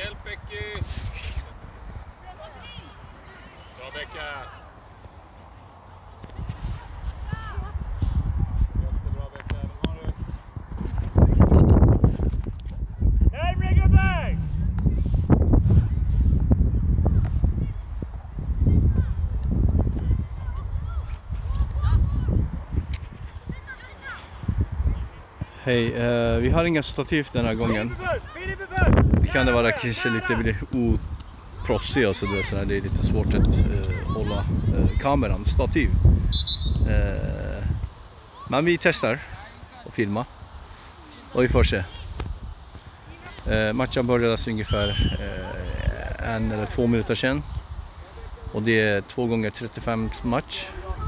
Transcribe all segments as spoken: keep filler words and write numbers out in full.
Hjälp Becky. Bra Becka. Jättebra Becka. Den har du. Närmare gubbar! Hej, eh, vi har inga stativ den här gången. Det kan det vara kanske lite oproffsigt och så där, det är lite svårt att eh, hålla eh, kameran stativ. Eh, men vi testar och filma och vi får se. Eh, matchen började ungefär eh, en eller två minuter sedan och det är två gånger trettiofem match.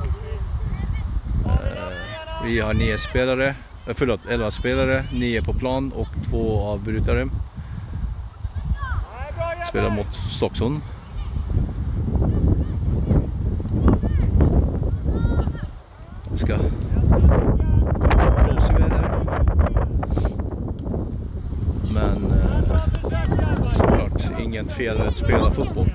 Eh, vi har nio spelare. Förlåt, elva spelare, nio på plan och två avbrytare. Spelar mot Stocksund. Det ska blåsa väder. Men eh, såklart inget fel att spela fotboll.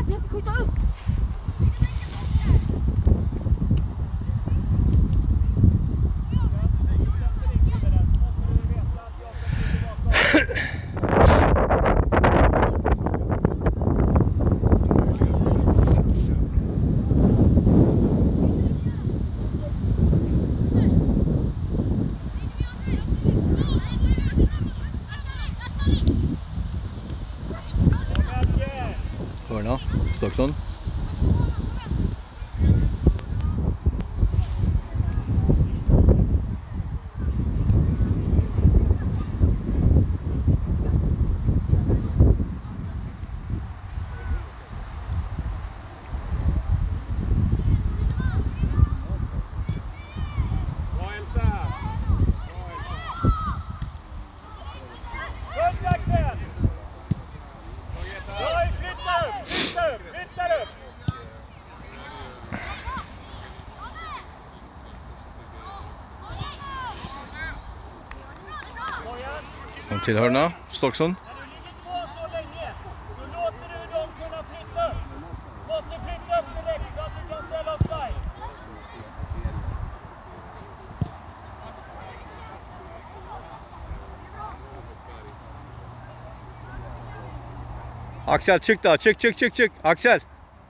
Hörna, Stocksund. Till hörna, Stocksund. Axel çık da, çık çık çık çık. Axel.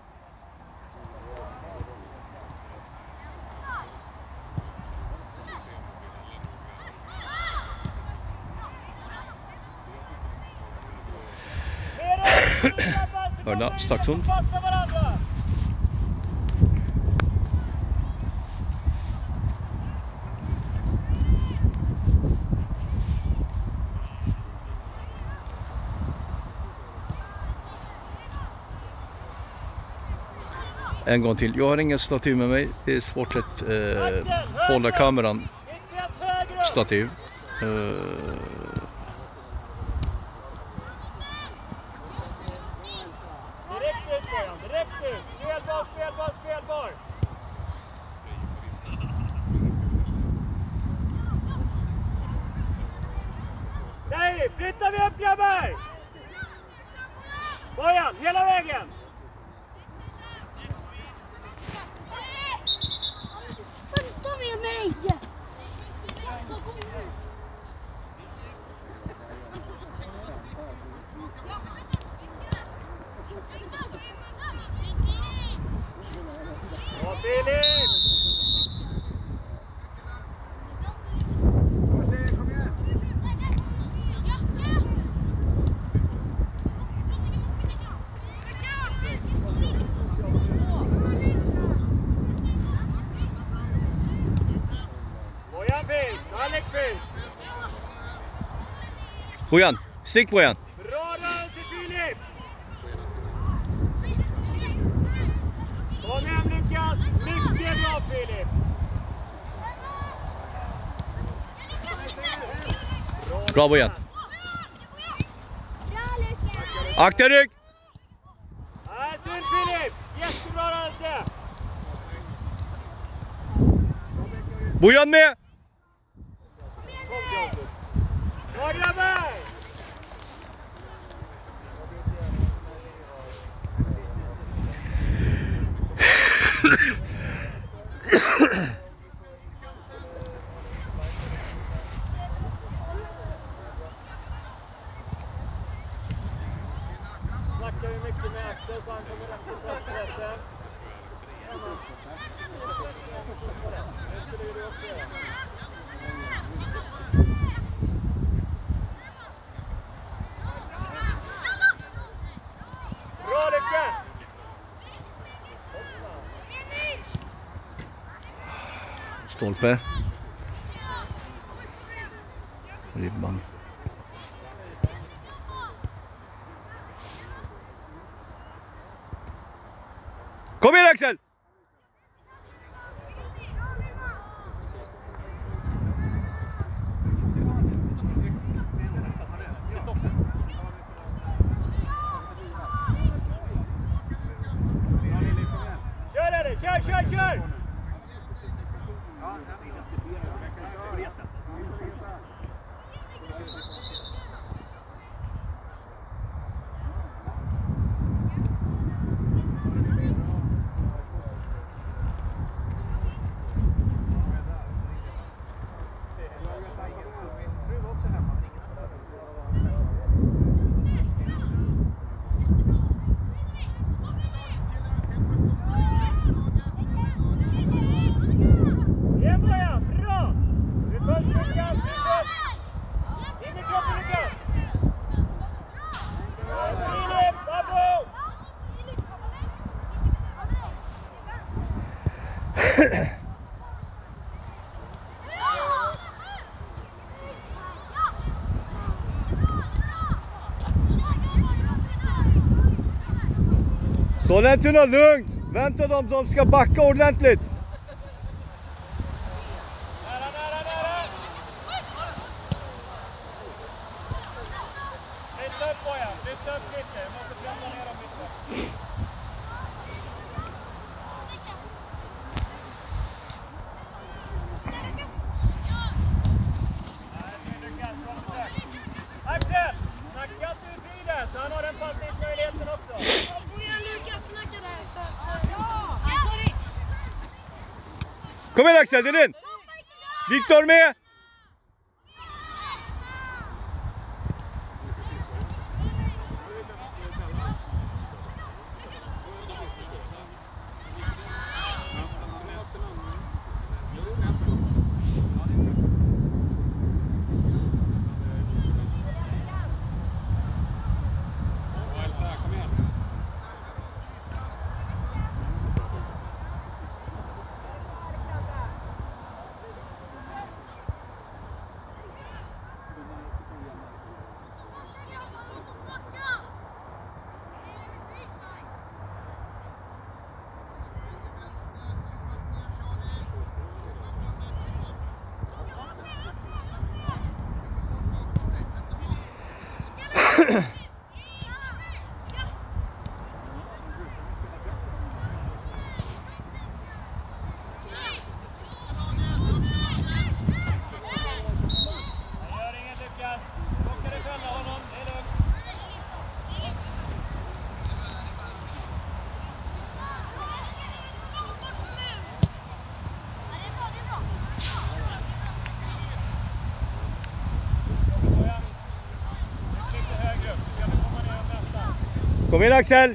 Hörna, Stocksund. En gång till. Jag har ingen stativ med mig. Det är svårt att eh, hålla kameran stativ. Eh, Direkt ut! Spelbar, spelbar, spelbar! Nej, flyttar vi upp grabbar! Bojan, hela vägen! Kom med mig! Bra Filip! Bojan finns, Alex finns! Bojan, stick Bojan! Bra rörelse Filip! Kom igen Lukas, mycket bra Filip! Bra Bojan! Akta rygg! Nej, synd Filip! Jättebra rörelse! Bojan med! Bra grabbar! Snackar vi mycket med Axel så han kommer rätt till presspressen. Det skulle ju du också göra. Bra Lukas! Stolpe. Ribban. Kom igen Axel! Kör Erik, kör, kör, kör! Sollentuna, lugnt! Vänta dem som ska backa ordentligt! Nära, nära, nära! Flytta upp Bojan, flytta upp lite. Jag måste pressa ner dem lite. Axel! Snacka inte ur tiden så han har den passningsmöjligheten också. Kom igen Axel, det är din! Viktor med! Kom igen Axel!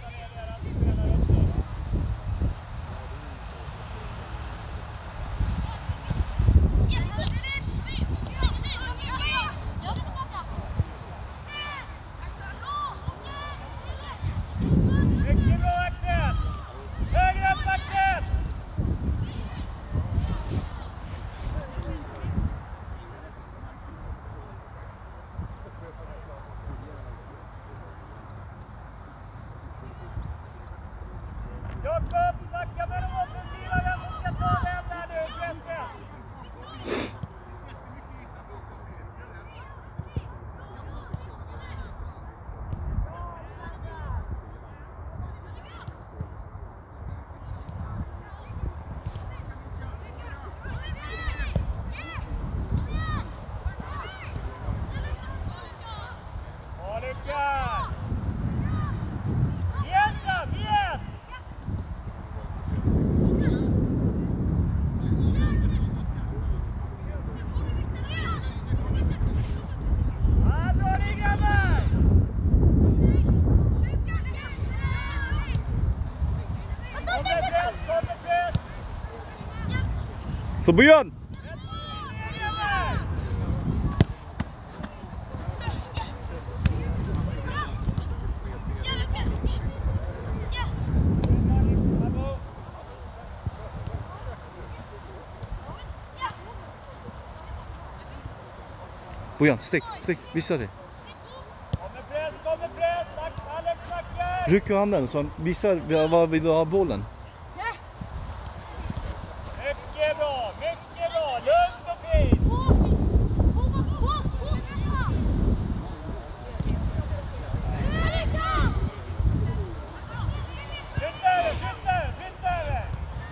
Mycket bra Axel! Högre upp Axel! Jakob, snacka med de offensiva, den som ska ta den där nu, Svenska! Bra Lukas! Igen Sam, igen! Så början! Bojan, stick, stick, visa det. Kommer press, kommer press, Alex snackar! Ryck ur handen så han visar vad vill du ha bollen. Mycket bra, mycket bra, lugnt och fint! Flytt över, flytt över, flytt över!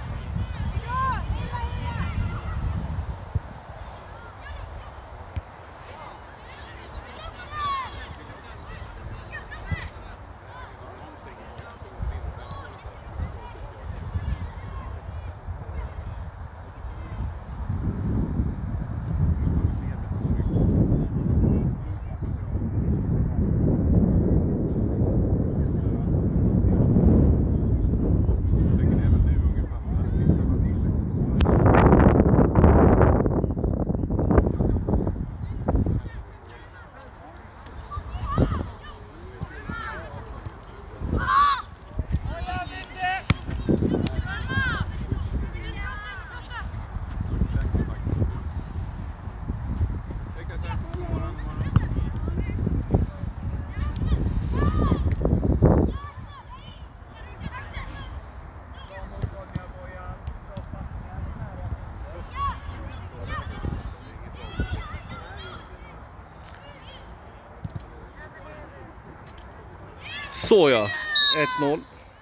Så ja, ett noll.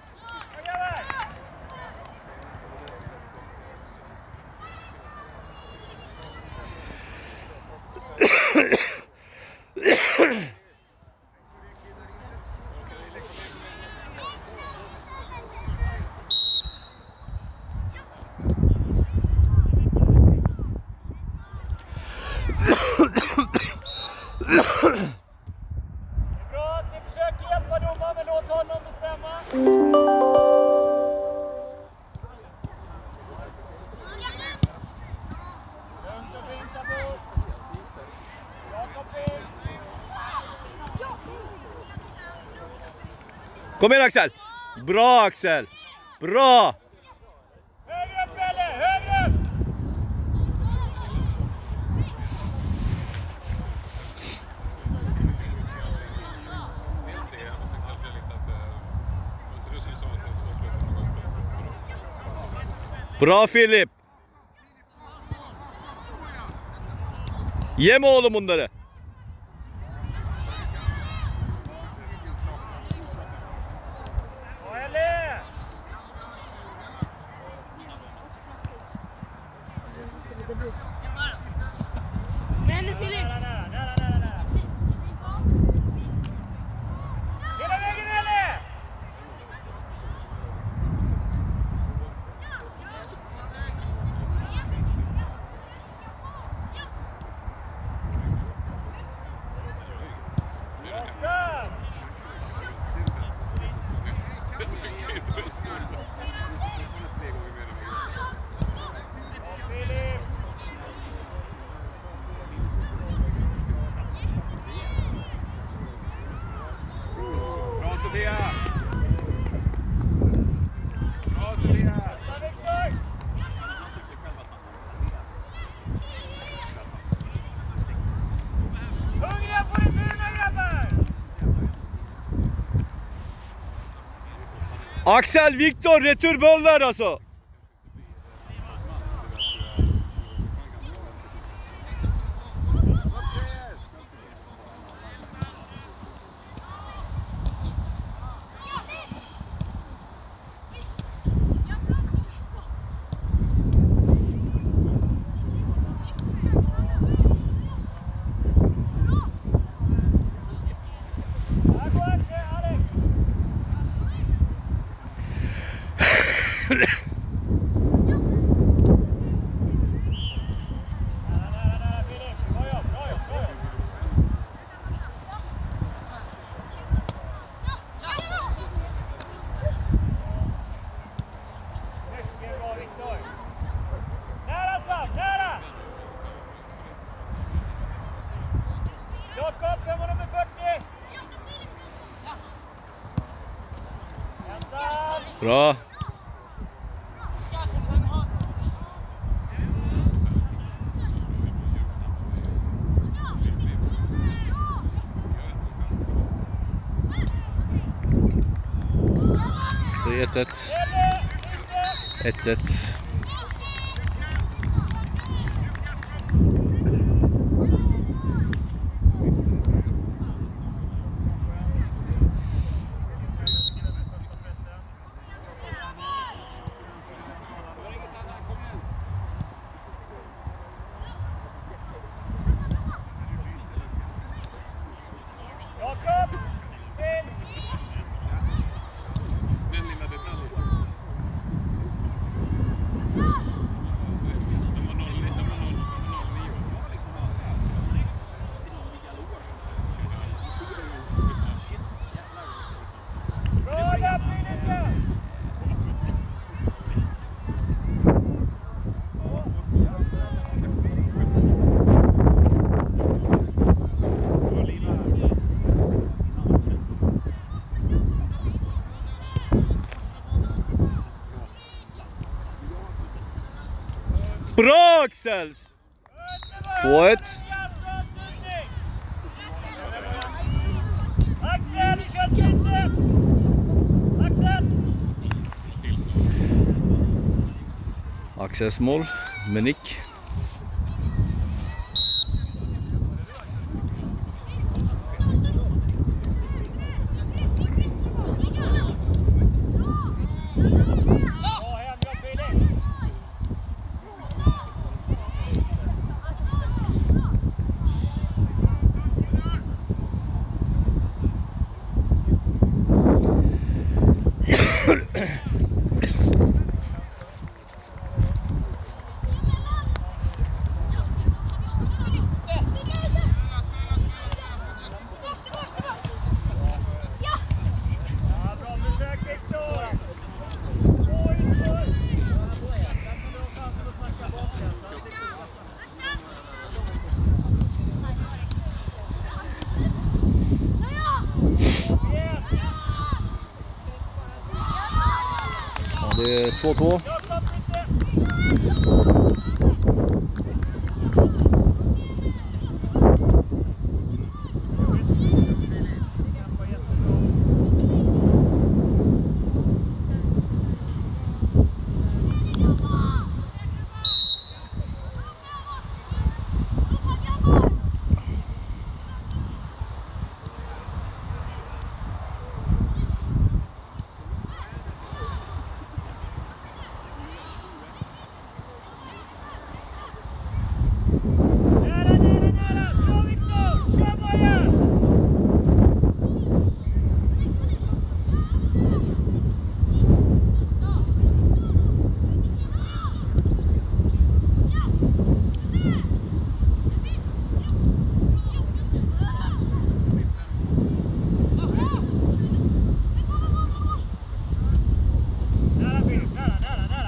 Bra att ni försöker hjälpa domaren, men låt honom bestämma. Lugnt och fint där bort. Jakob fint. Kom igen Axel! Bra Axel! Bra! Högre upp Pelle, högre upp! Bra Filip! Yeme oğlum bunları. Men Filip! Hela vägen Helle! Bra Sofia! Bra Sofia! Hungriga på det fina grabbar! Axel, Viktor, returboller alltså. Nära Sam! Bra. Det är ett ett. ett ett. Jakob! Finn! Den lilla detaljen. De var noll, de var noll, noll nio. Bra där, Finn! Bra Axel! två ett. Axel, du kör skrittet! Axel! Axels mål med nick. Bra hemjobb, Filip! Ja, bra försök, Viktor! Oj, oj! Ja, det är två två. Jakob, inte! Nära, nära, nära! Bra, Viktor! Kör bara! Nära, Filip! Nära, nära, nära!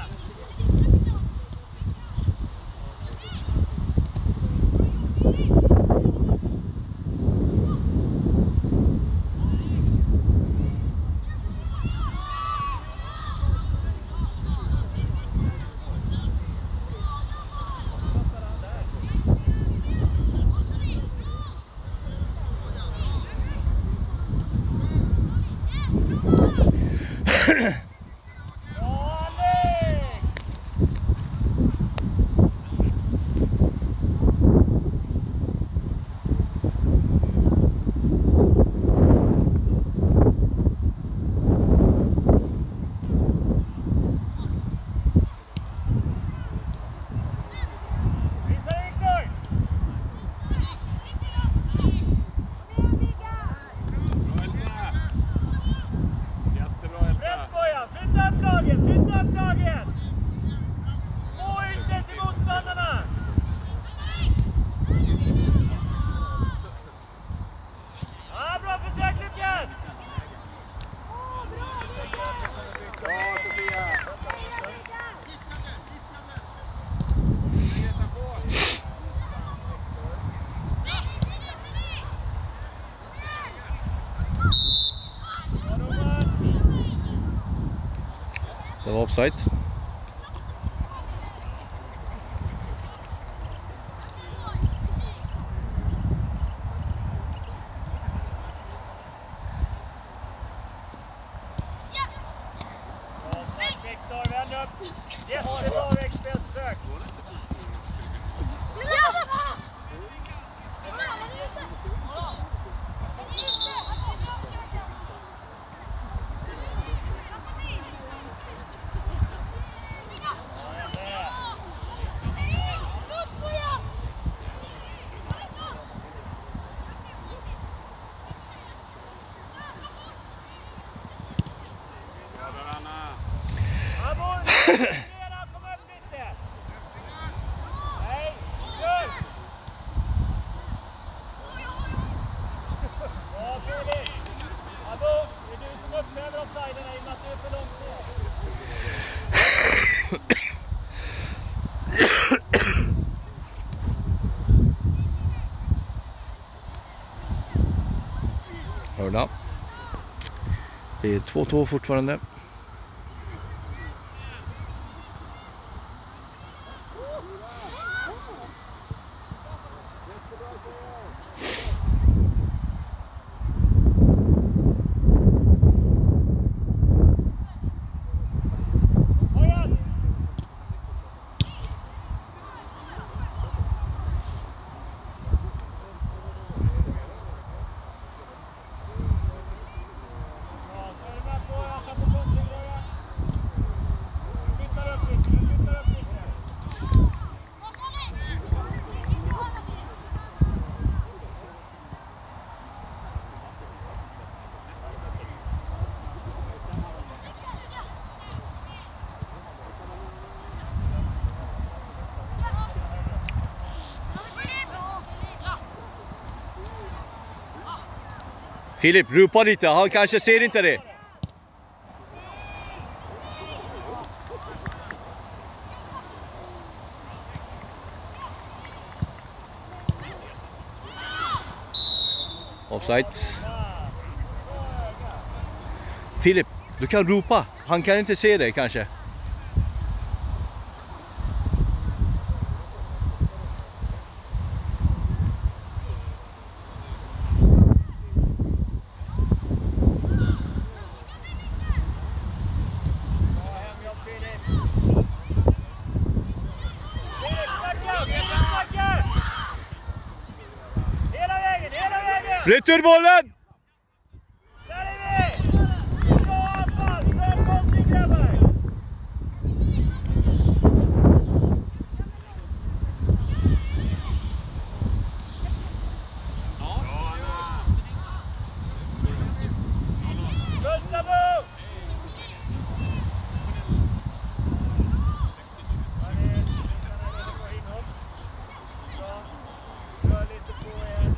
Bra, Alex! Visa Viktor! Bra Elsa! Jättebra Elsa! Press på, ja! Det var offside. Viktor, vänd upp! Jättebra växtspelsförsök! Hörda. Det är två två fortfarande. Filip, ropa lite, han kanske ser inte det. Offside. Filip, du kan ropa, han kan inte se det kanske. Returbollen! Där är vi! Bra anfall! Bra kontring grabbar! Gustavo! Rör lite på er.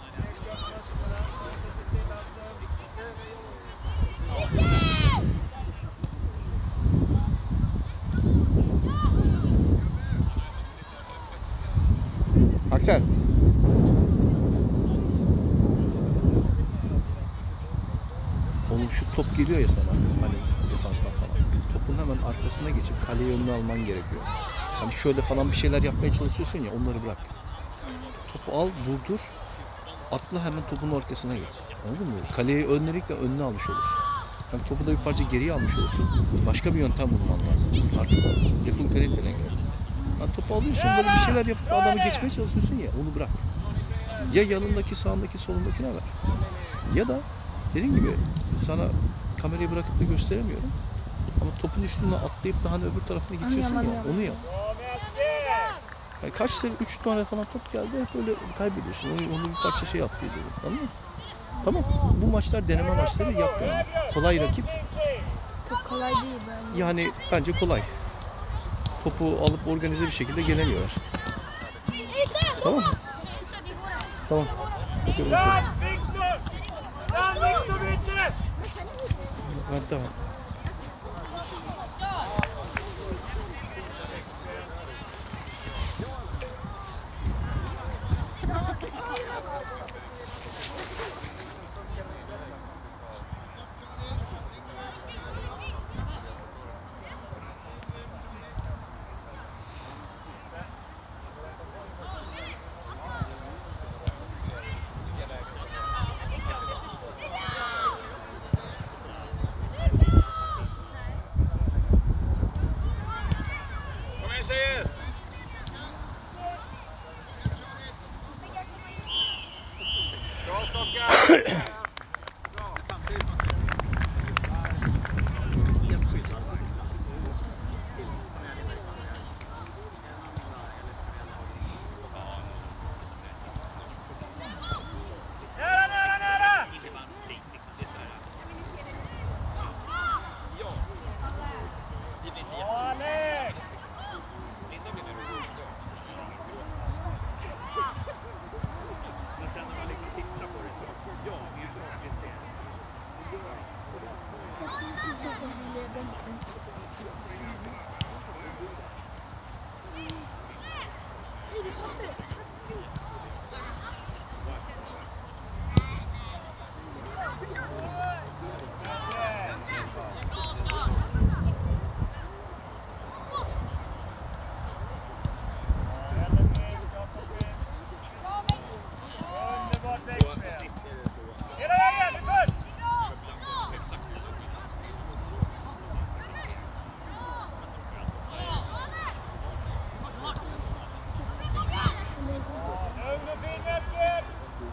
Axel. Oğlum şu top geliyor ya sana, hani defanstan falan. Topun hemen arkasına geçip kaleyi önüne alman gerekiyor. Hani şöyle falan bir şeyler yapmaya çalışıyorsun ya, onları bırak. Topu al, durdur, atla hemen topun arkasına geç. Anladın mı? Kaleyi önlerikle önüne almış olursun. Hem topu da bir parça geriye almış olursun. Başka bir yöntem bulman lazım. Artık lafın kalitene göre. Yani topu alıyorsun, böyle bir şeyler yapıp adamı geçmeye çalışıyorsun ya, onu bırak. Ya yanındaki, sağındaki, solundakine ver. Ya da dediğim gibi sana kamerayı bırakıp da gösteremiyorum. Ama topun üstüne atlayıp da hani öbür tarafına geçiyorsun ya, onu yap. Yani kaç sene, üç tane falan top geldi, hep öyle kaybediyorsun. Onu, onu bir parça şey yap diye dedim. Anladın mı? Tamam, bu maçlar deneme maçları, yap yani. Kolay rakip. Çok kolay değil bence. Yani bence kolay. Topu alıp organize bir şekilde gelemiyorlar. Tamam mı? Tamam. Görüşürüz. Lan Viktor! Lan Viktor bitti! Ben tamam. Underbart vägspel. Hela vägen, det är först! Lugn och fin Melker!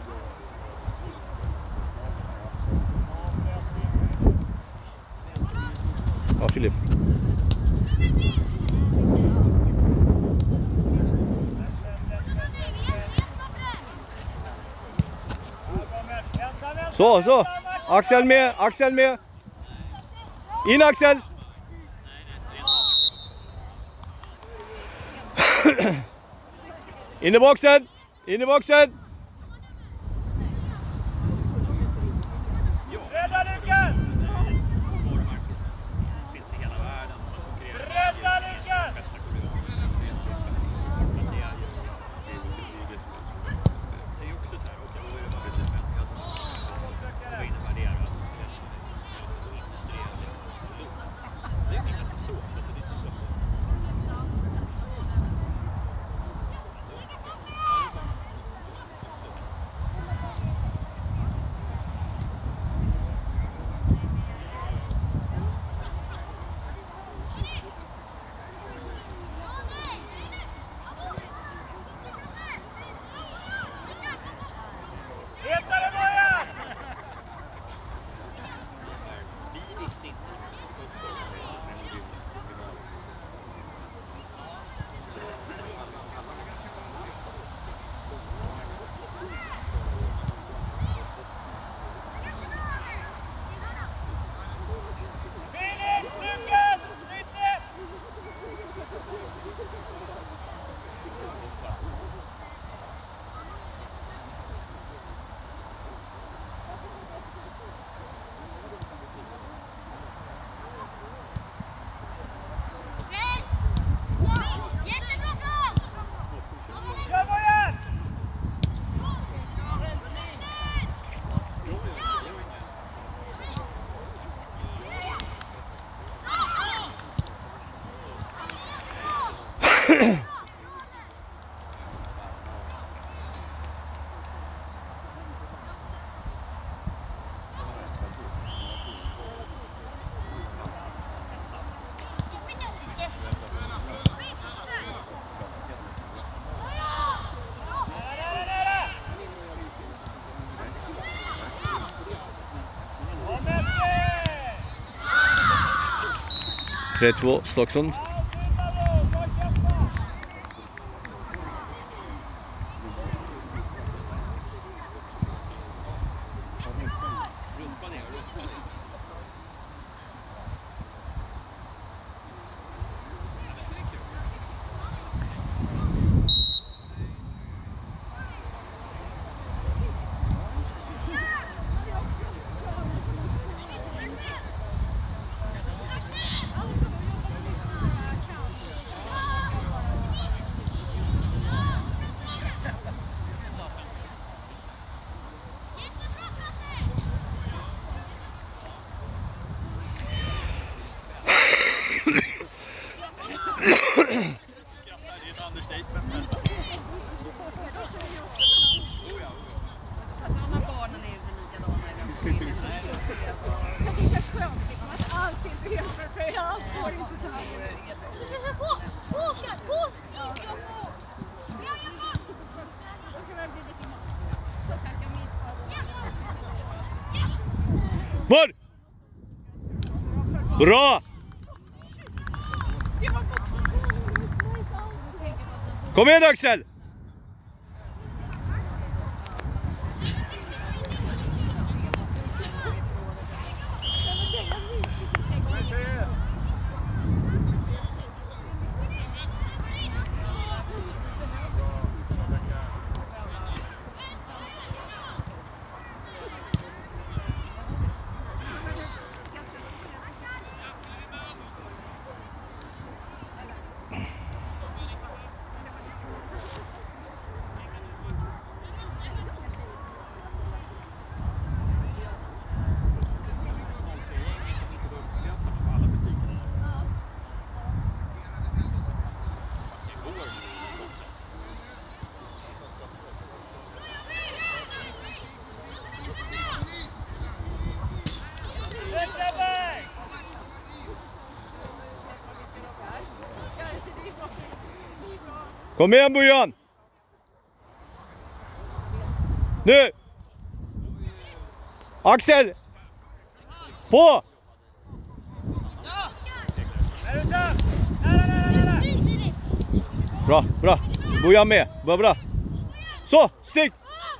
Ja, Filip. Så, så. Axel med, Axel med. In Axel. In i boxen. In i boxen. Rädda Lukas! Rädda Lukas! Hetare Bojan! Filip, Lukas, Nytte! Kör Bojan! Nära, nära! Och Melker! tre två Stocksund. Det känns skönt att allting är helt perfekt. Jag får inte så här. På! På! På! Ja, ja, på! Ja, ja, på! Då kan det bli lite mat. Så kan jag minska. Bort! Bra! Det var också. Kom igen Axel! Kom igen Bojan! Nu! Axel! På! Bra, bra. Bojan med. Bra, bra. Så, stick!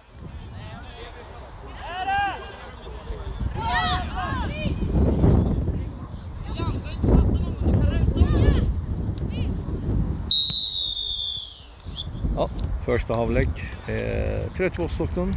Ja, första halvlek. Eh, tre två Stockholm.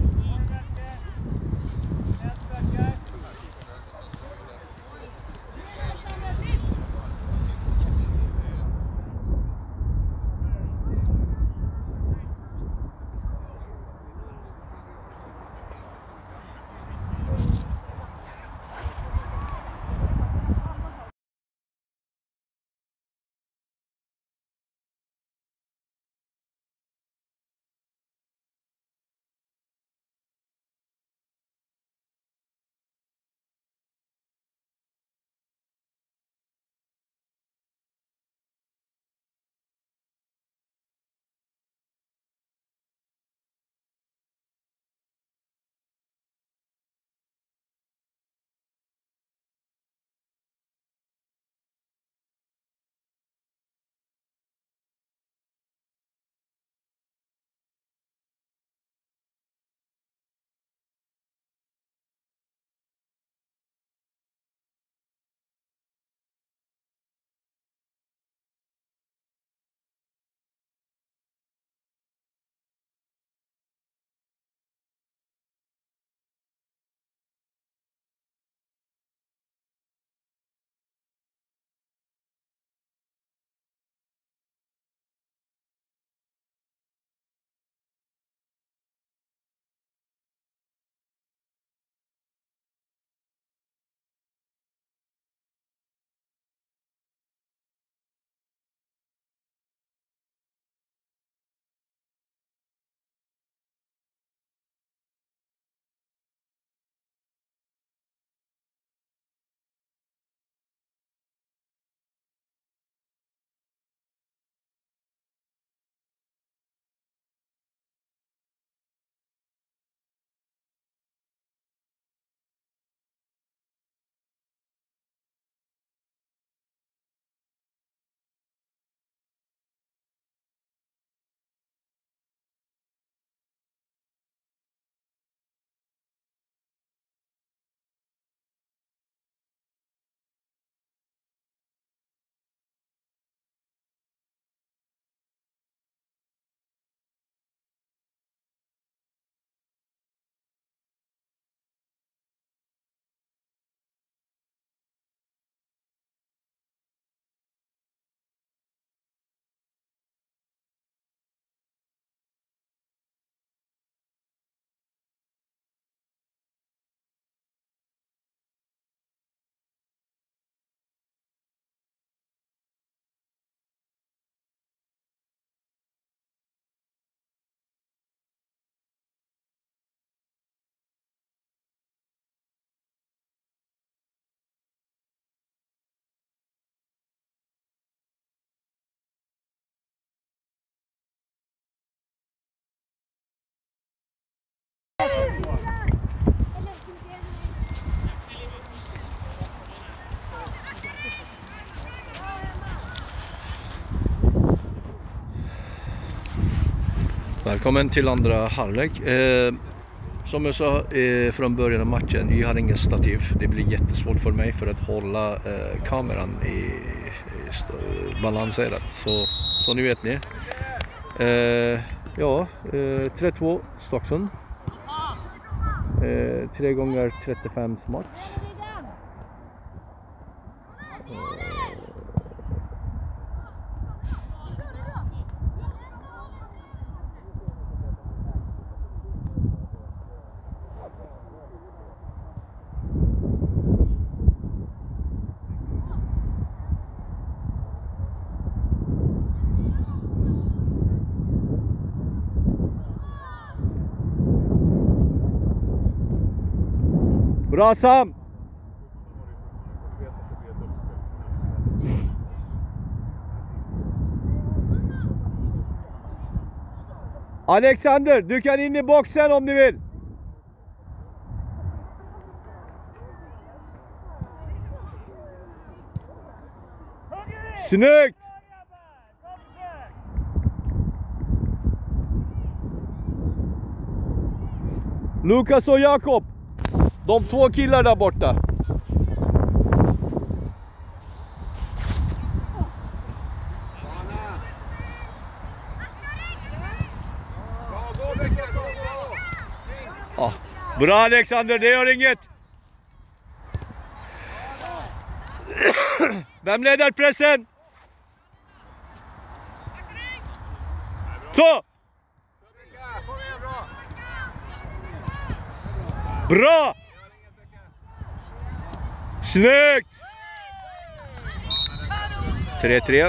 Välkommen till andra halvlek. Eh, som jag sa eh, från början av matchen, jag har ingen stativ. Det blir jättesvårt för mig för att hålla eh, kameran i, i balanserat. Så, så nu vet ni. Eh, ja, eh, tre två Stockholm. Eh, tre gånger trettiofem match. Bra Sam! Alexander, du kan in i boxen om du vill. Snyggt! Lukas och Jakob. De två killar där borta. Ja, bra Alexander, det gör inget. Vem leder pressen? Så! Bra! Snyggt! tre tre.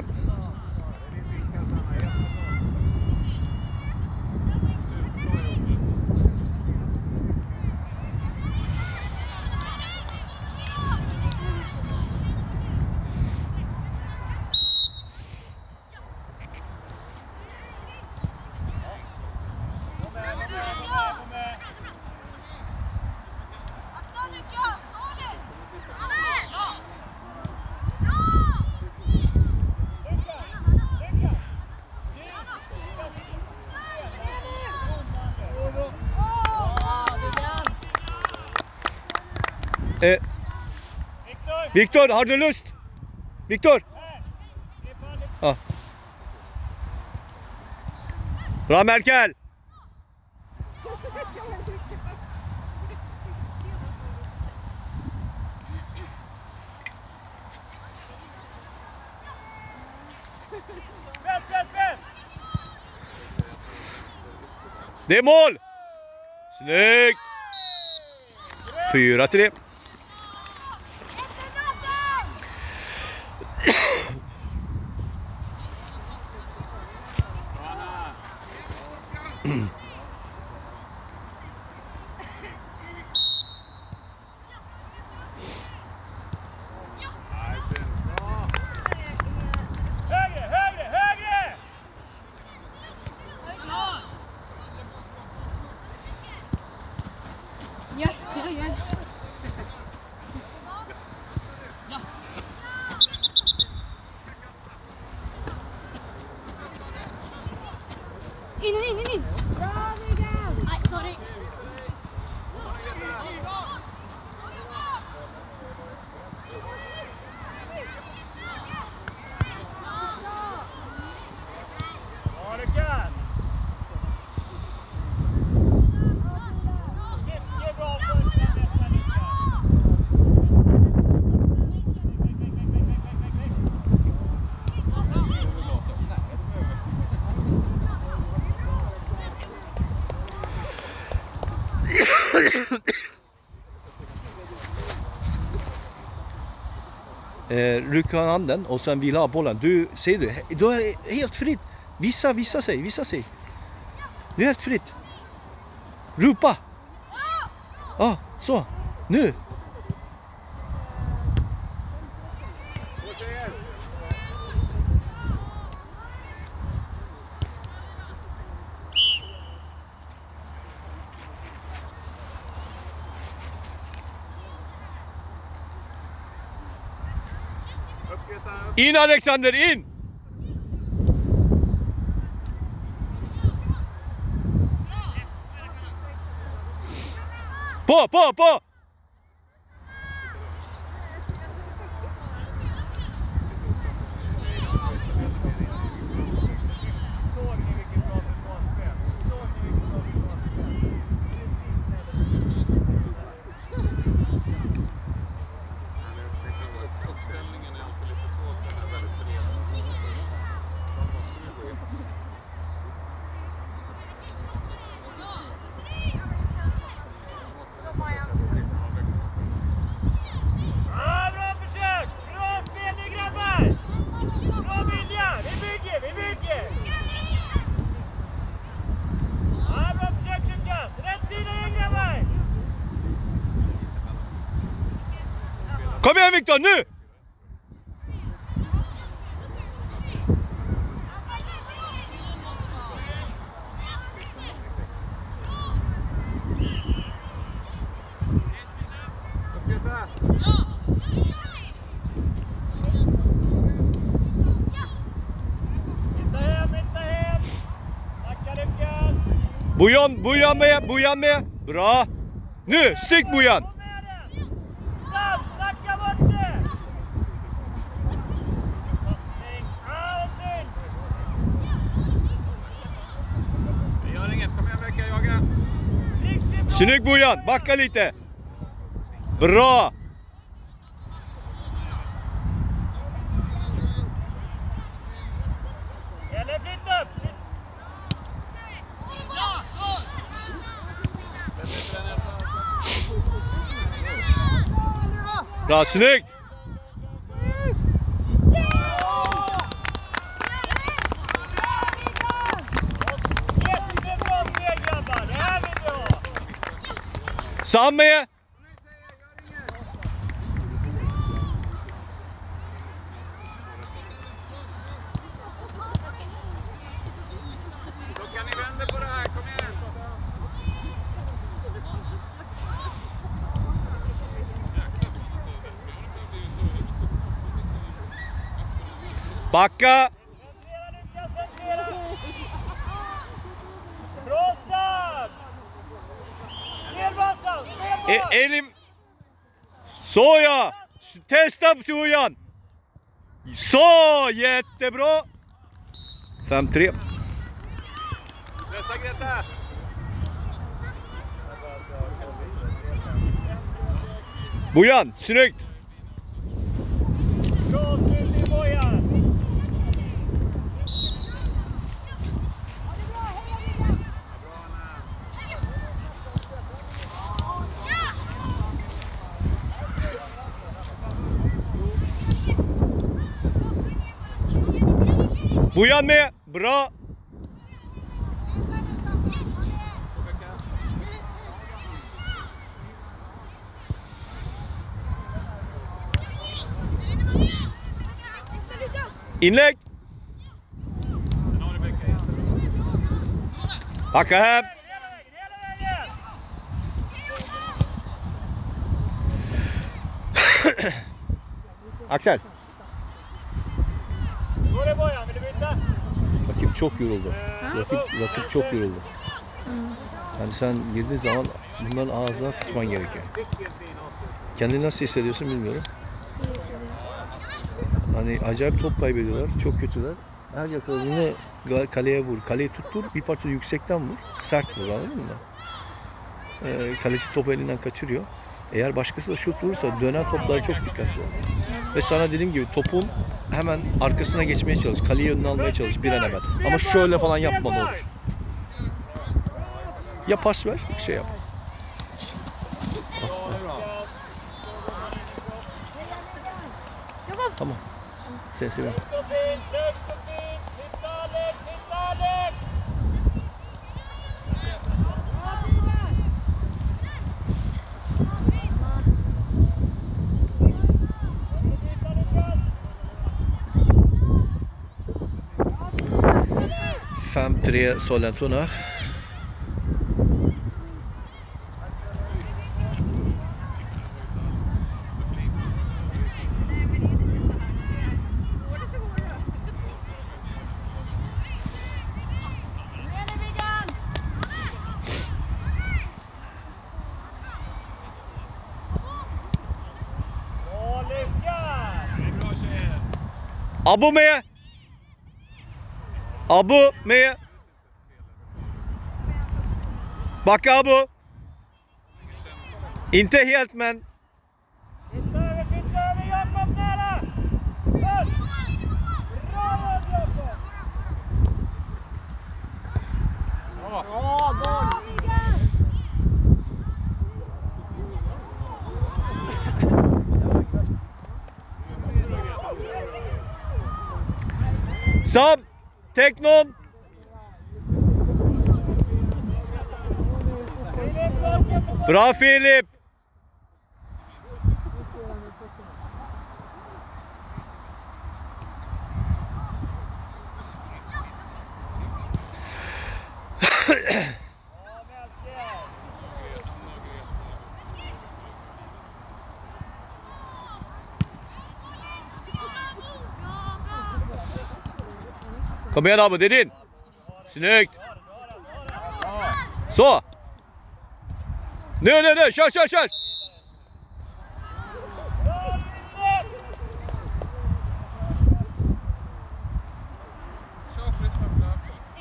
Eh, Viktor, har du lust? Viktor? Ja. Bra Merkel! Det är mål! Snyggt! fyra tre. Högre, högre, högre! Ja, ja, ja. In, in, in, in. Nej, sorry. Ja, Lukas! Mycket bra förutsättningar, Eh, rycker handen och sen vill ha bollen. Du ser du, du är helt fritt. Vissa, vissa sig, vissa sig. Du är helt fritt. Ropa. Ja, ah, så. Nu. In Alexander, in! På, på, på! Såg ni vilket bra försvarsspel? Såg ni vilket bra försvarsspel? Uppställningen är alltid lite svårt, den är väldigt bred. De måste ju gå in. Ja, bra försök! Bra spel nu grabbar! Bra vilja! Vi bygger, vi bygger! Ja, bra försök Lukas! Rätt sida igen grabbar! Kom igen Viktor, nu! Bara. Hitta hem, hitta hem! Tacka Lukas! Bojan, Bojan med, Bojan med. Bra. Nu, stick Bojan. Kom med den! Sam, snacka bort det! Passning. Ja, och synd! Det gör inget, kom igen Becka, jaga. Riktigt bra! Snygg Bojan, backa lite. Bra. Eller flytta upp! Bra, snyggt. Jättebra spel grabbar, det här vill vi ha! Sam med. Då kan ni vända på det här, kom igen. Backa. Centrera Lukas, centrera! Bra Sam! Spelbassan, spelbas! E elim. Så ja. Testa Bojan. Så, jättebra. fem tre. Pressa Greta. Bojan, snyggt. Bra slut i Bojan! Bojan med. Bra. Inlägg. Den har du Becka, jättebra. Backa hem. Hela vägen, hela vägen! Axel. Går det Bojan, vill du byta? Rakip çok yoruldu. Rakip, rakip çok yoruldu. Yani sen girdiğin zaman bunların ağzına sıçman gerekiyor. Kendini nasıl hissediyorsun bilmiyorum. Hani acayip top kaybediyorlar, çok kötüler. Her yakaladığını kaleye vur, kaleyi tuttur, bir parça yüksekten vur, sert vur, anladın mı? Ee, kaleci topu elinden kaçırıyor. Eğer başkası da şut vurursa dönen toplara çok dikkatli ol. Ve sana dediğim gibi topun hemen arkasına geçmeye çalış, kaleyi önüne almaya çalış bir an evvel. Ama şöyle falan yapma ne olur. Ya pas ver, bir şey yap. Tamam. Seni seviyorum. Lugnt och fint, lugnt och fint! Hitta Alex, hitta Alex! fem tre Sollentuna. Bra Lukas! Det är bra tjejer. Abu med. Abu med. Backa Abu. Inte helt men. Flytta över, flytta över Jakob nära! Först! Bra Jakob! Sam. Teknon. Bra Filip. Kom igen Abo, det är din. Snyggt. Så. Nu, nu, nu. Kör, kör, kör. Kör frisk framför.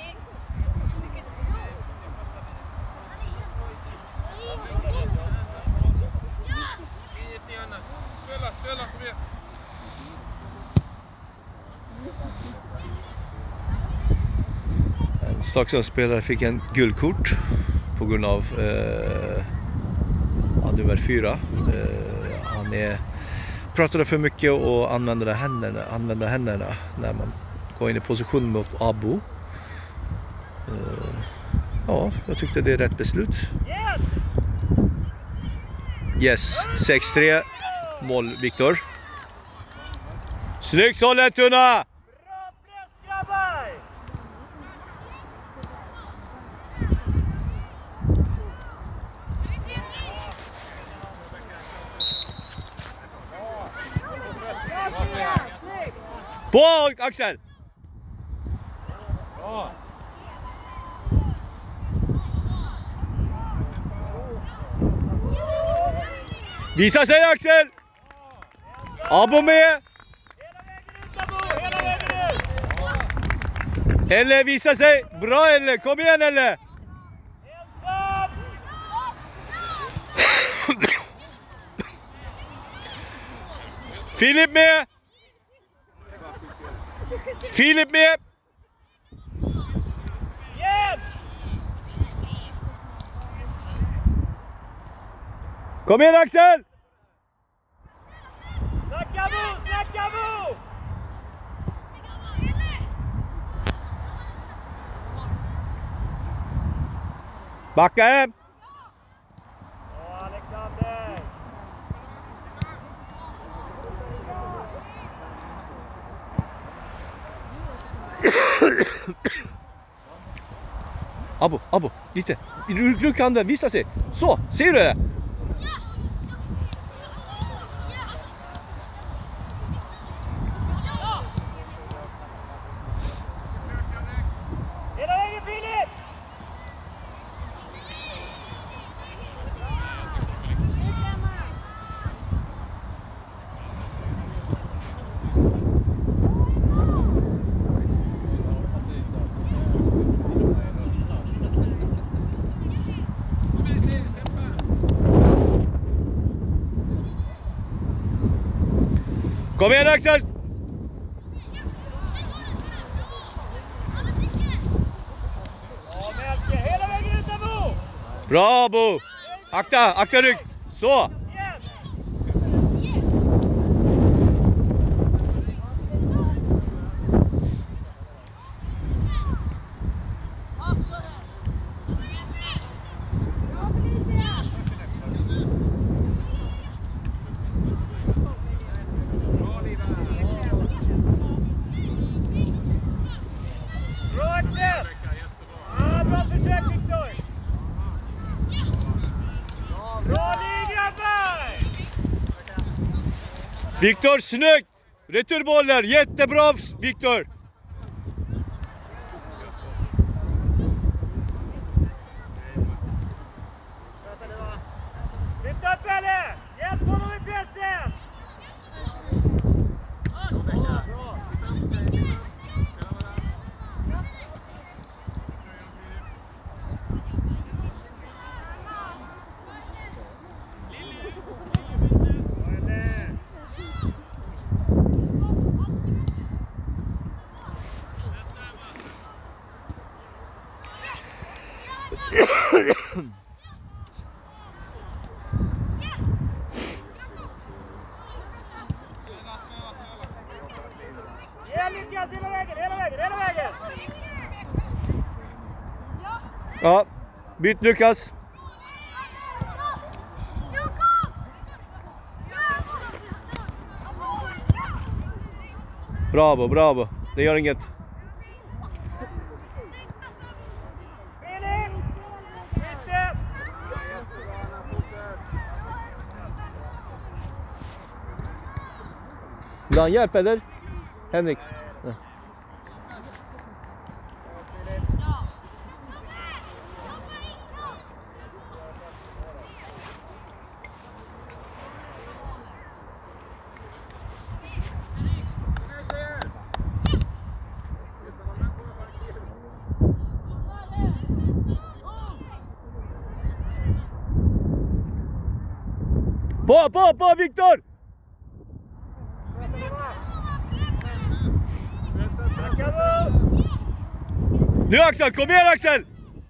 Inget igen. Spela, spela, kom igen. En Stockholmsspelare fick en guldkort på grund av eh, ja, nummer fyra. Eh, han är, pratade för mycket och använde händerna, använde händerna när man går in i position mot Abo. Eh, ja, jag tyckte det är rätt beslut. Yes, sex tre. Mål Viktor. Snyggt Sollentuna! Bra press grabbar! På Axel! Bra! Visa sig Axel! Abo med! Hela vägen ut Abo! Hela vägen ut! Elle visa sig! Bra Elle! Kom igen Elle! Ensam! Filip med! Filip med! Igen! Kom igen Axel! Snacka Abo! Snacka Abo! Backa hem! Bra Alexander! Abo, Abo, lite. Du kan den, visa sig. Så, ser du det? Hela vägen Filip! Kom igen Axel! Ja Melke! Hela vägen ut Abo! Bra Abo! Akta, akta rygg! Så! Igen! Bra Axel! Ja, bra försök Viktor! Bra ni grabbar! Viktor, snyggt! Returbollar, jättebra Viktor! Lyft upp Pelle! Hjälp honom i pressen! Ja, lyckas hela vägen, hela vägen, hela vägen! Ja, byt Lukas. Bravo, bravo. Det gör inget. Filip! Byte! Vill han hjälp eller? Henrik? Ja. På, på, på Viktor! Nu Axel, kom igen Axel!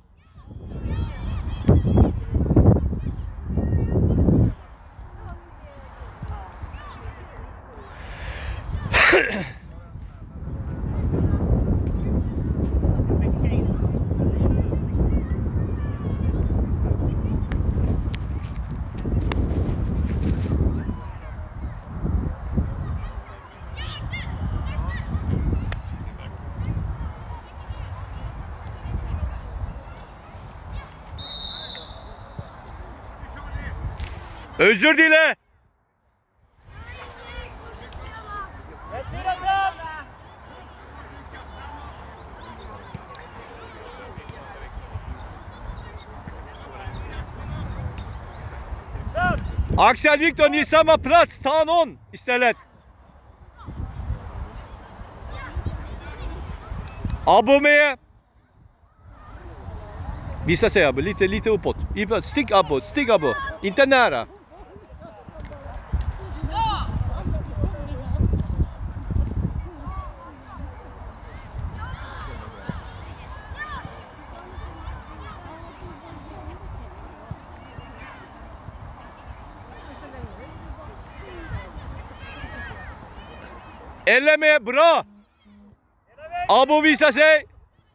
Özür dile. Axel, Viktor, ni är samma plats. Ta någon istället. Abo med. Visa sig Abo, lite, lite uppåt. Stick Abo, stick Abo. Inte nära. Eller med, bra! Abo visar sig!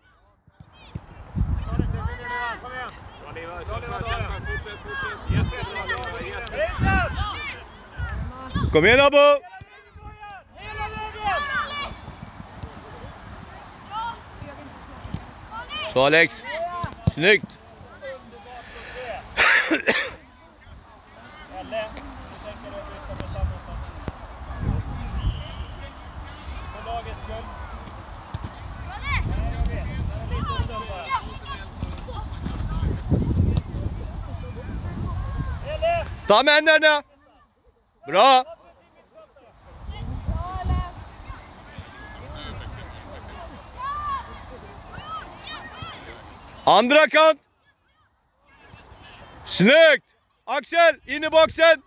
Kom igen Abo! Så Alex, snyggt! Ta med händerna! Bra! Andra kant! Snyggt! Axel, in i boxen!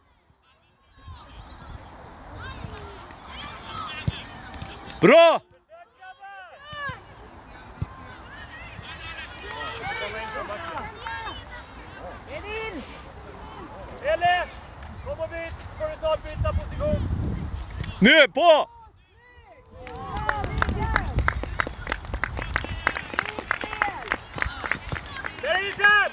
Bra! Eller, kom och byt, får du ta byta position. Nu, på! Där är sen!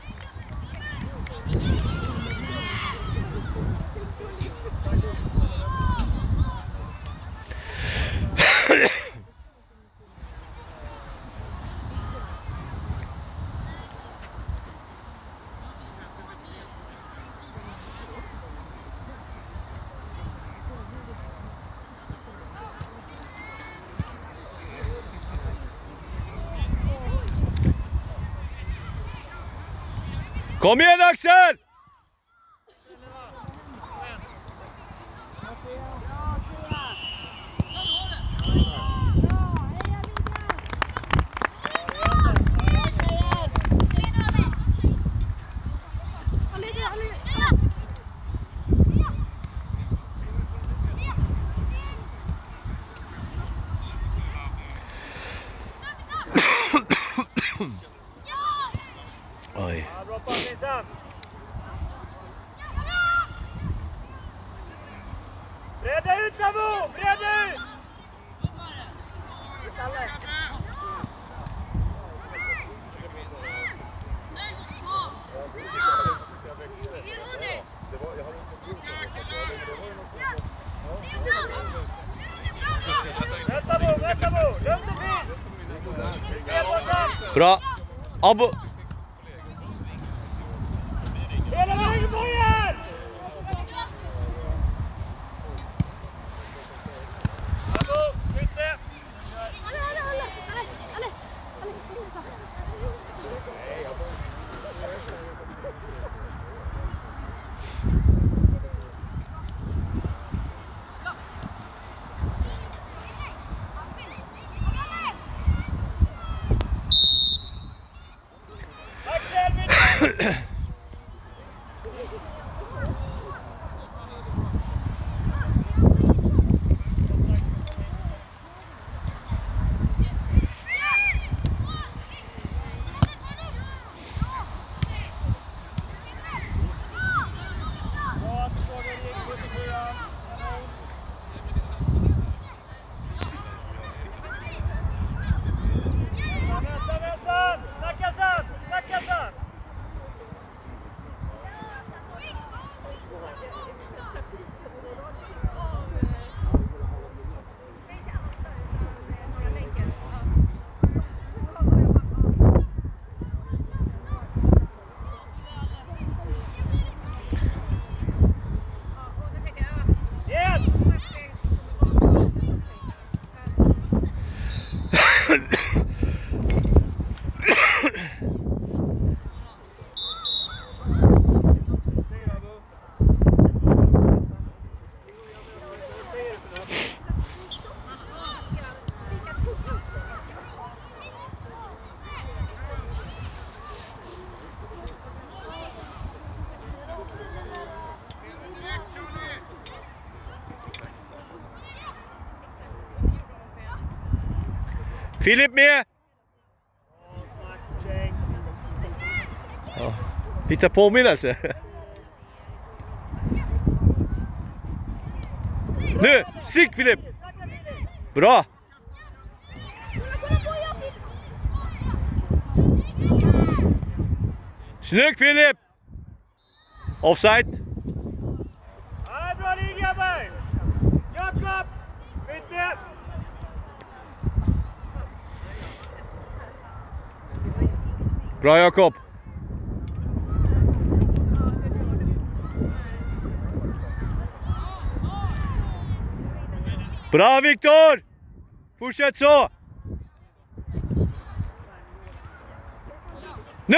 Kom igen Axel! Oj. Ja, bra passning sen. Bredda ut Abo! Bredda ut! Vänta Abo, vänta Abo! Lugnt och fint! Spel på sen! Bra! Abo! Hela vägen på igen! Abo, bytte! Filip med! Ja. Lite påminnelse. Nu! Stick Filip! Bra! Snyggt Filip! Offside! Ja, bra linje grabbar! Jakob! Bytte! Bra Jakob! Bra Viktor! Fortsätt så! Nu!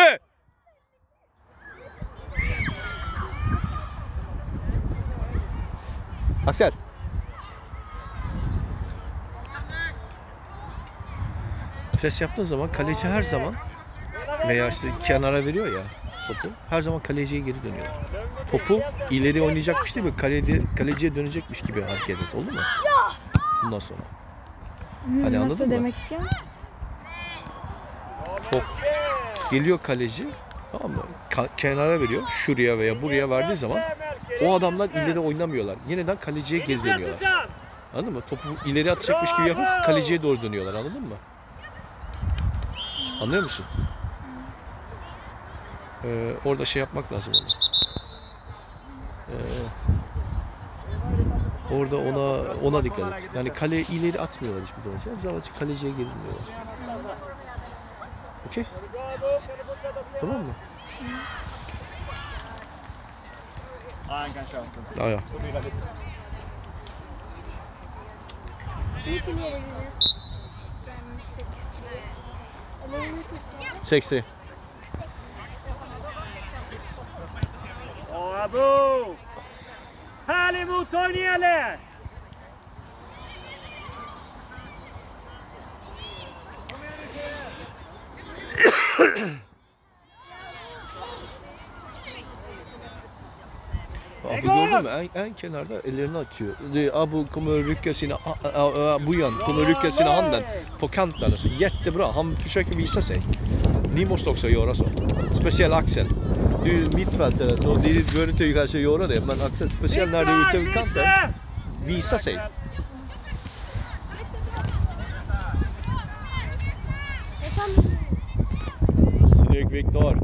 Axel! Pres yaptığı zaman kaleci her zaman veya işte kenara veriyor ya topu, her zaman kaleciye geri dönüyor. Topu ileri oynayacakmış değil mi? Kaleci, kaleciye dönecekmiş gibi hareket et, oldu mu? Bundan sonra. Hani anladın Nasıl mı? demek istiyorsun? Top geliyor kaleci, tamam mı? Ka- kenara veriyor, şuraya veya buraya verdiği zaman o adamlar ileri oynamıyorlar. Yeniden kaleciye geri dönüyorlar. Anladın mı? Topu ileri atacakmış gibi yapıp kaleciye doğru dönüyorlar, anladın mı? Anlıyor musun? Ee, orada şey yapmak lazım onu. Ee, orada ona ona dikkat et. Yani kaleye ileri atmıyorlar hiçbir zaman. Her zaman kaleciye geri dönüyorlar. Okey? Tamam mı? Ja, han kan köra. Ja, ja. Så vill lite. Hur mycket ner är det nu? fem sextio. Eller hur mycket står det? sextio. Ja, Abo! Härlig mottagning eller? Abi gördün mü? En, en kenarda ellerini açıyor. Det- Abu kommer rycka sina, a- a- a- Bojan kommer rycka sina handen på kanten. Så jättebra. Han försöker visa sig. Ni måste också göra så. Speciellt Axel. Du är mittfältare så du behöver inte kanske göra det. Men Axel, speciellt när du är ute vid kanten, visa sig. Snygg Viktor.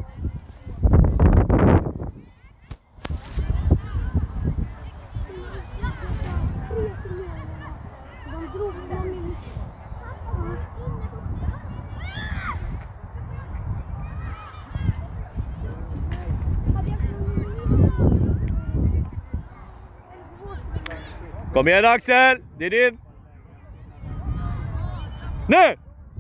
De drog dem in. Kom igen Axel, det är din. Nu!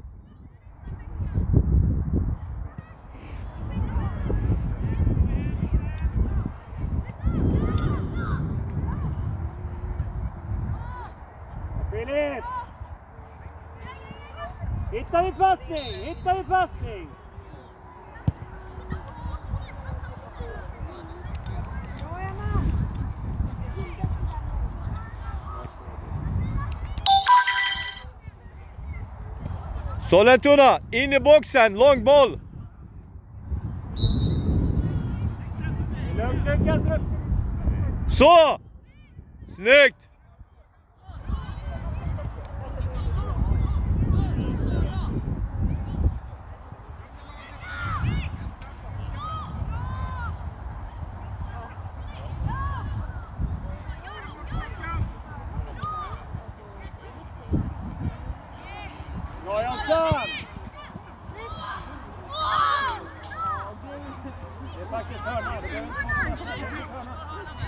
Filip! Hittar vi passning? Hittar vi passning? Sollentuna, in i boxen, lång boll. Lugnt Lukas! Så! Snyggt! Bra Jansson! Det är faktiskt hörna. Det behöver inte vara hörna.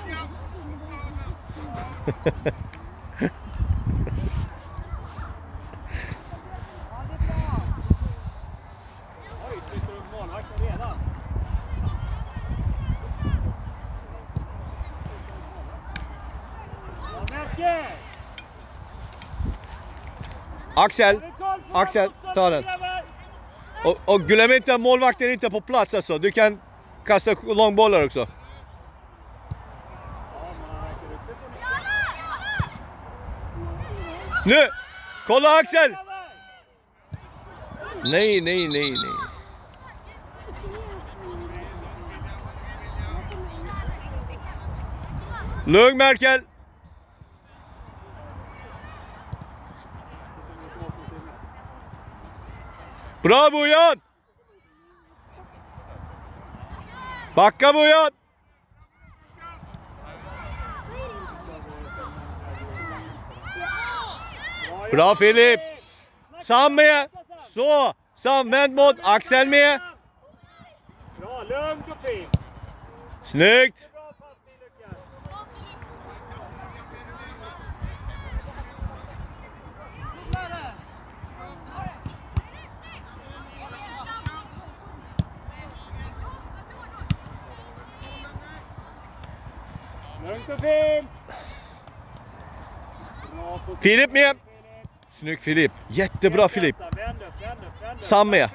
Oj, flyttar upp målvakten redan. Ja, Melke! Axel, Axel, ta den. Och, och glöm inte att målvakten är inte på plats alltså. Du kan kasta långbollar också. Nu! Kolla Axel! Nej, nej, nej, nej. Lugn Merkel. Bra Bojan. Backa Bojan. Bra Filip. Sam med. Så. Samvänd mot Axel med. Bra, lugnt och fint. Snyggt. Bra passning Lukas. Lugnt och fint. Bra på Filip med. Filip. Snyggt Filip. Jättebra Filip. Vänd upp, vänd upp, vänd upp. Sam med.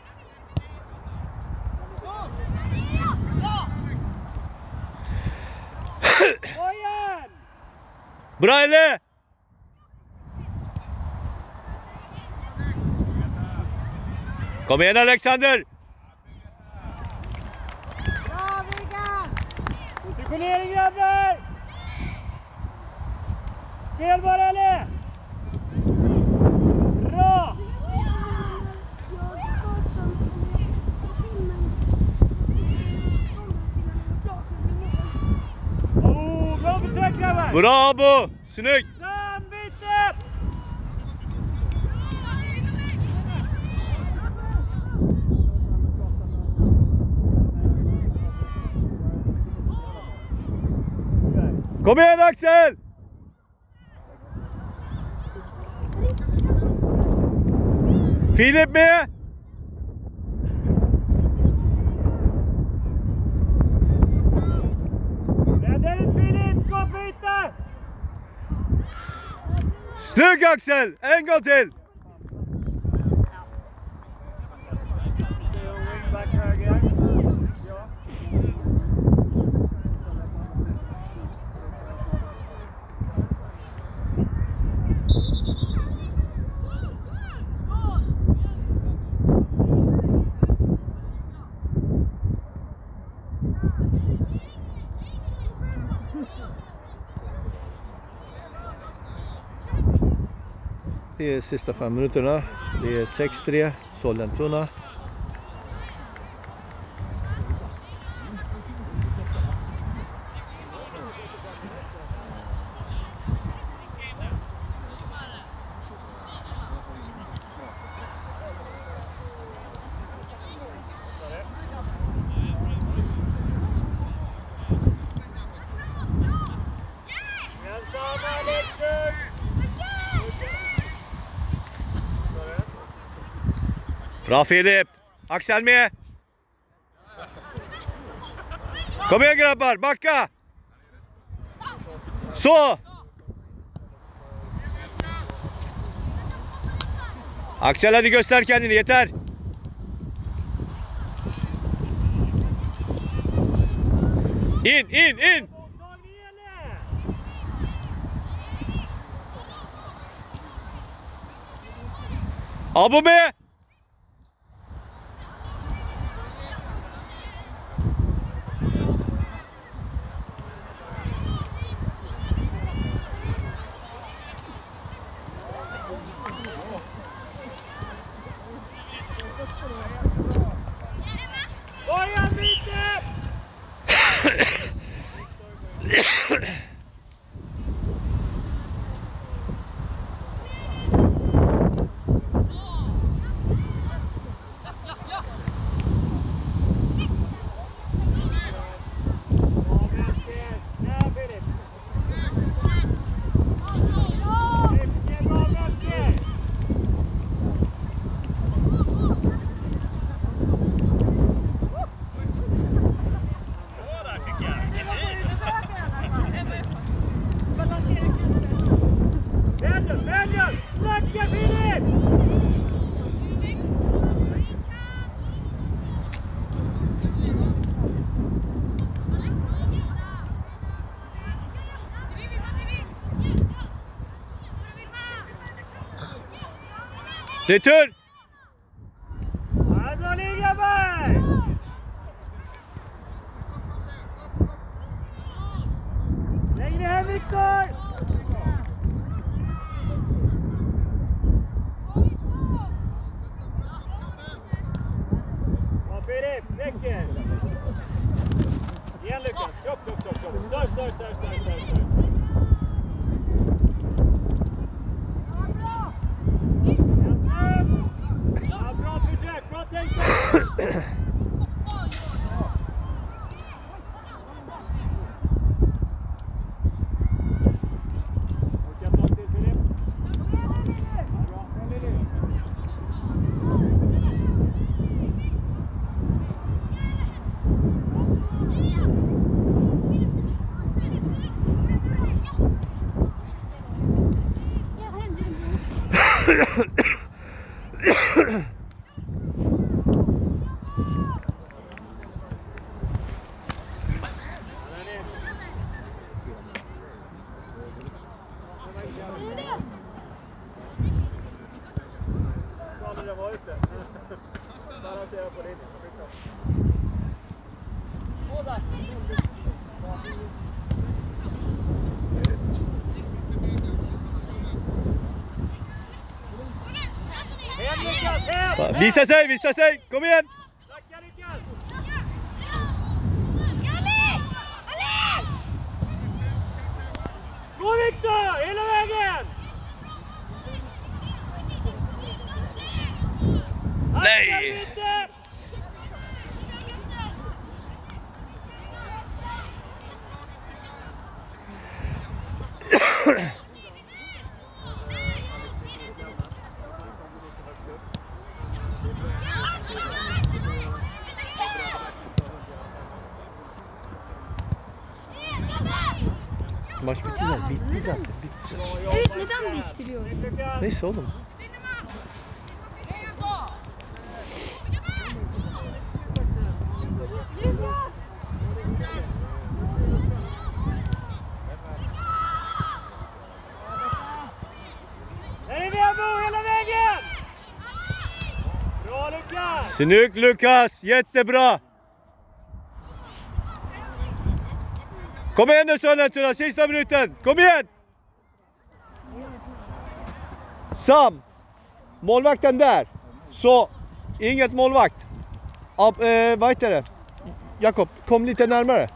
Bojan! Bra Elle. Kom igen Alexander. Bra Viggan! Positionering grabbar! Spel bara eller? Bra! Oh, bra försök grabbar! Bravo. Snyggt. Sambyte! Kom igen Axel. Filip med. Rädda ut Filip, skottbyte! Snygg Axel. En gång till. Wingback höger. Ja. Det är sista fem minuterna. Det är sex tre Sollentuna. Ensamma Lindström! Bra Filip. Axel med. Kom igen grabbar, backa. Så. Axel hadi göster kendini, yeter. İn, in, in. Abu be. Bojan byte! Snacka Filip! Retur. Viktor! Bra Filip, räcker! Igen Lukas, kropp, kropp, kropp, kropp. Stör, stör, stör, stör, stör, stör. Ja, bra försök, bra tänk! Visa sig, visa sig! Kom igen! Gå Viktor! Hela vägen! Nej! Maç bitti zaten, bitti zaten, bitti zaten. Evet, neden değiştiriyor? Neyse oğlum. Nereye bu? Hela vägen! Bra Lukas! Snyggt Lukas, jättebra! Kom igen nu Sollentuna, sista minuten, kom igen! Sam, målvakten där. Så, inget målvakt. Ab, eh, vad heter det? Jakob, kom lite närmare.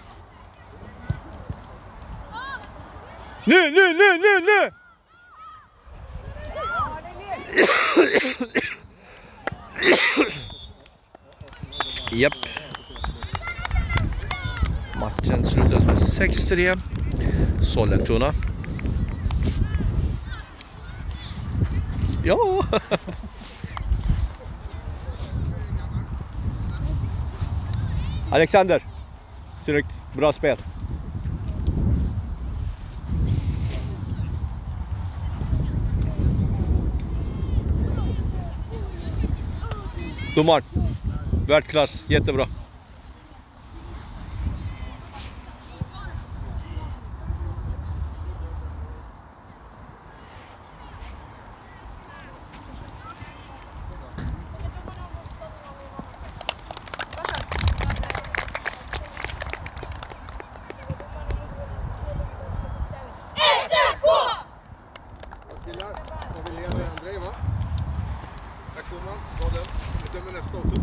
Nu, nu, nu, nu, nu! Japp. Matchen slutades med sex tre. Sollentuna. Ja. Alexander. Snyggt. Bra spel. Domar. Världsklass. Jättebra. Killar, vad vill ni med Andrei va? Där kommer han, ta den. Vi dömer nästa också.